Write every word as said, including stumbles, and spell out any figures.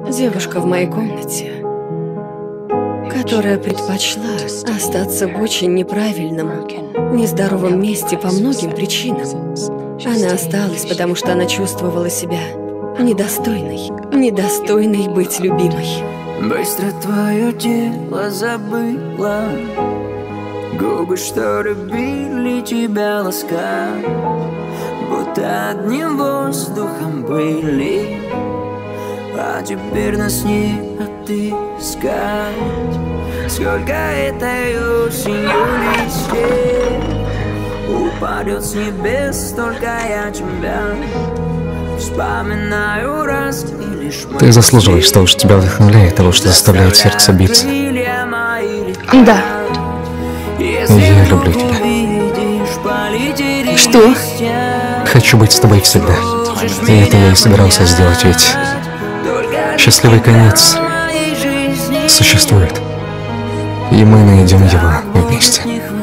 Девушка в моей комнате, которая предпочла остаться в очень неправильном, нездоровом месте по многим причинам. Она осталась, потому что она чувствовала себя недостойной, недостойной быть любимой. Быстро твое тело забыла, губы, что любили тебя ласкать, будто одним воздухом были, а теперь нас не отыскать. Сколько этой осенью листьев упадет с небес, только я тебя вспоминаю раз и лишь мы. Ты заслуживаешь того, что тебя вдохновляет, того, что заставляет сердце биться. Да. Я люблю тебя. Что? Хочу быть с тобой всегда. И это я и собирался сделать, ведь счастливый конец существует. И мы найдем его вместе.